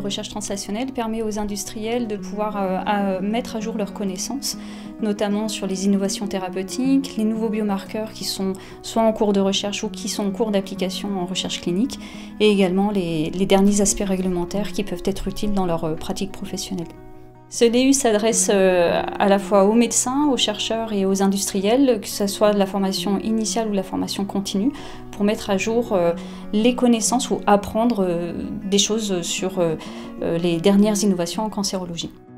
recherche translationnelle permet aux industriels de pouvoir mettre à jour leurs connaissances, notamment sur les innovations thérapeutiques, les nouveaux biomarqueurs qui sont soit en cours de recherche ou qui sont en cours d'application en recherche clinique, et également les derniers aspects réglementaires qui peuvent être utiles dans leur pratique professionnelle. Ce DU s'adresse à la fois aux médecins, aux chercheurs et aux industriels, que ce soit de la formation initiale ou de la formation continue, pour mettre à jour les connaissances ou apprendre des choses sur les dernières innovations en cancérologie.